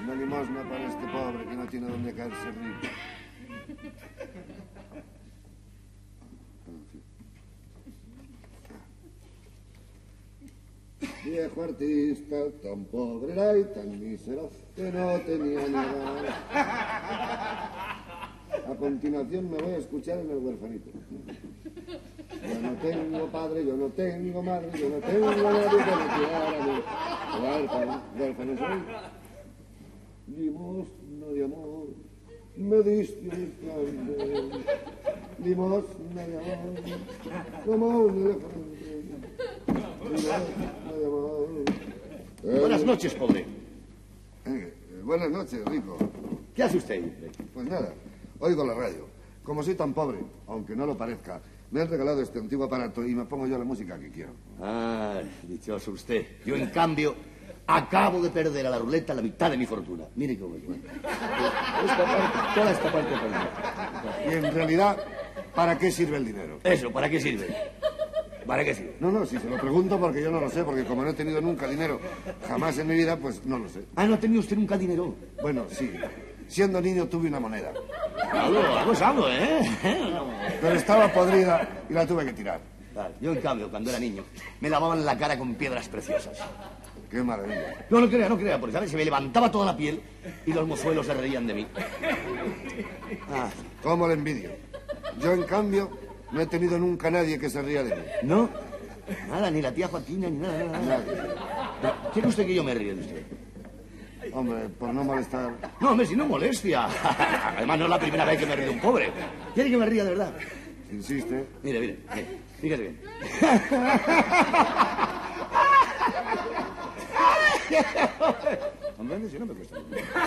Una limosna para este pobre que no tiene dónde caerse rico. Viejo artista, tan pobre era y tan mísero que no tenía nada. A continuación me voy a escuchar en el huerfanito. Yo no tengo padre, yo no tengo madre, yo no tengo nadie que me quiera a mí. Huérfano soy. Limosna de amor, me diste un candel. Limosna de amor, como un elefante. Limosna de amor. Buenas noches, pobre. Buenas noches, rico. ¿Qué hace usted? Pues nada, oigo la radio. Como soy tan pobre, aunque no lo parezca, me han regalado este antiguo aparato y me pongo yo la música que quiero. Ah, dichoso usted. Yo, en cambio, acabo de perder a la ruleta la mitad de mi fortuna. Mire cómo es. Toda esta parte perdida. Y en realidad, ¿para qué sirve el dinero? Eso, ¿para qué sirve? ¿Para qué sirve? No, si se lo pregunto porque yo no lo sé, porque como no he tenido nunca dinero jamás en mi vida, pues no lo sé. Ah, ¿no ha tenido usted nunca dinero? Bueno, sí. Siendo niño tuve una moneda. Algo es algo, ¿eh? Pero estaba podrida y la tuve que tirar. Vale. Yo, en cambio, cuando era niño, me lavaban la cara con piedras preciosas. Qué maravilla. No crea, porque, ¿sabes? Se me levantaba toda la piel y los mozuelos se reían de mí. Ah, cómo le envidio. Yo, en cambio, no he tenido nunca nadie que se ría de mí. ¿No? Nada, ni la tía Joaquina, ni nada. Nadie. ¿Quiere usted que yo me ríe de usted? Hombre, por no molestar. No, hombre, si no molestia. Además, no es la primera vez que me ríe de un pobre. ¿Quiere que me ría de verdad? Insiste. Mire. Fíjate bien. Hombre, si no me cuesta.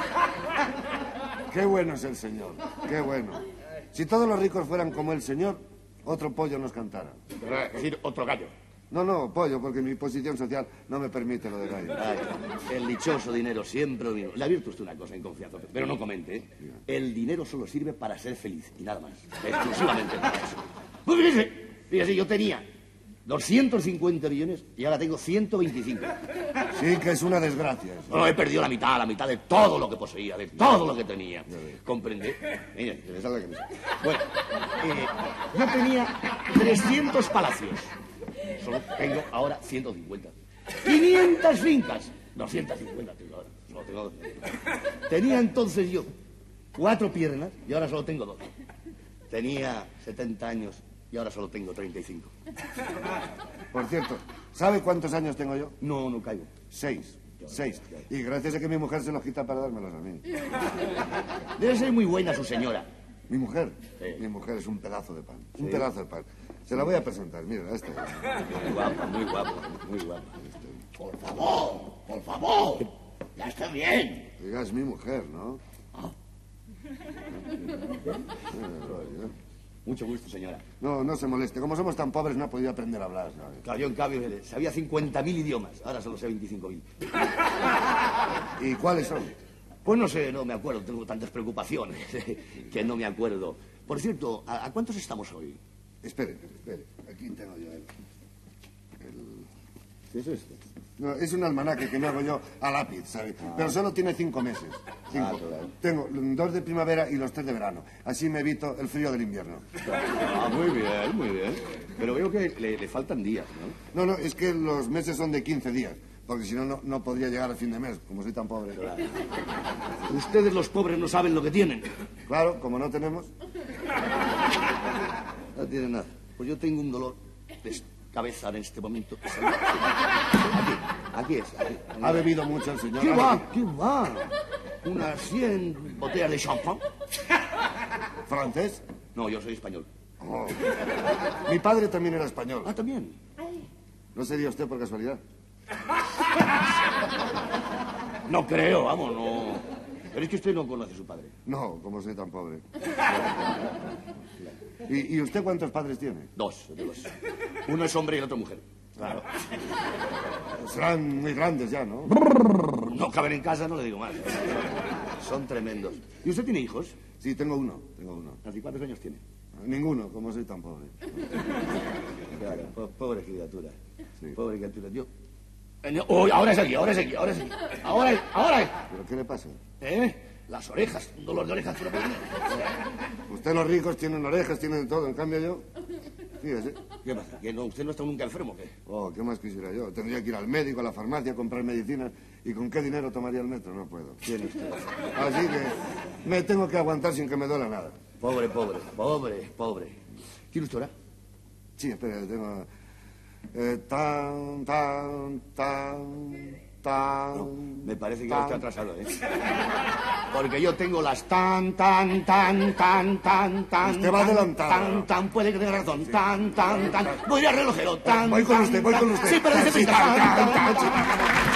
Qué bueno es el señor, qué bueno. Si todos los ricos fueran como el señor, otro pollo nos cantara. Es decir, otro gallo. No, pollo, porque mi posición social no me permite lo de gallo. Ay, el dichoso dinero siempre vino. Le advierto usted una cosa en confianza, pero no comente, ¿eh? El dinero solo sirve para ser feliz y nada más. Exclusivamente para eso. Pues fíjese, yo tenía 250 millones y ahora tengo 125. Sí, que es una desgracia eso. No, he perdido la mitad de todo lo que poseía, de todo lo que tenía. ¿Comprende? Mire, que me salga que me salga. Bueno, yo tenía 300 palacios. Solo tengo ahora 150. 500 fincas. 250 tengo ahora. Solo tengo 200. Tenía entonces yo 4 piernas y ahora solo tengo 2. Tenía 70 años y ahora solo tengo 35. Por cierto, ¿sabe cuántos años tengo yo? No caigo. 6. Y gracias a que mi mujer se los quita para dármelos a mí. Debe ser muy buena su señora. ¿Mi mujer? Sí. Mi mujer es un pedazo de pan. ¿Sí? Un pedazo de pan. Se la voy a presentar, mira, esta. Muy guapa. Por favor. Ya está bien. Diga, es mi mujer, ¿no? Mucho gusto, señora. No se moleste. Como somos tan pobres, no ha podido aprender a hablar, ¿sabes? Claro, yo, en cambio, sabía 50.000 idiomas. Ahora solo sé 25.000. ¿Y cuáles son? Pues no sé, no me acuerdo. Tengo tantas preocupaciones que no me acuerdo. Por cierto, ¿a cuántos estamos hoy? Espere. Aquí tengo yo ¿Qué es esto? No, es un almanaque que me hago yo a lápiz, ¿sabes? Pero solo tiene 5 meses. 5. Claro. Tengo 2 de primavera y los 3 de verano. Así me evito el frío del invierno. Muy bien. Pero veo que le faltan días, ¿no? No, es que los meses son de 15 días. Porque si no, no podría llegar a fin de mes, como soy tan pobre. Claro. Ustedes, los pobres, no saben lo que tienen. Claro, como no tenemos. No tienen nada. Pues yo tengo un dolor de cabeza en este momento. Aquí es. ¿Ha bebido mucho el señor? ¿Qué va? Unas 100 botellas de champán. ¿Francés? No, yo soy español. Oh. Mi padre también era español. Ah, ¿también? ¿No sería usted por casualidad? No creo, vamos, no. Pero es que usted no conoce a su padre. No, como soy tan pobre. ¿Y usted cuántos padres tiene? 2. Uno es hombre y el otro mujer. Claro. Serán muy grandes ya, ¿no? No caben en casa, no le digo más. Son tremendos. ¿Y usted tiene hijos? Sí, tengo uno. ¿Así cuántos años tiene? Ninguno, como soy tan pobre. Claro, pobre criatura. Sí. Pobre criatura. Oh, ahora es aquí, ahora es aquí, ahora es aquí. Ahora es. ¿Pero qué le pasa? Las orejas, un dolor de orejas. Usted los ricos tienen orejas, tienen todo, en cambio yo... Fíjese. ¿Qué pasa? ¿Que no, usted no está nunca enfermo, qué? Oh, ¿qué más quisiera yo? Tendría que ir al médico, a la farmacia, a comprar medicinas. ¿Y con qué dinero tomaría el metro? No puedo. Tiene usted. Así que me tengo que aguantar sin que me duela nada. Pobre. ¿Tiene usted hora? Sí, espera, tengo... tan... No, me parece que ya está atrasado, Porque yo tengo las tan. Usted va adelantado. Tan, puede que tenga razón. Sí. Tan. Voy al relojero, tan. Voy con usted. Sí, pero dice tan.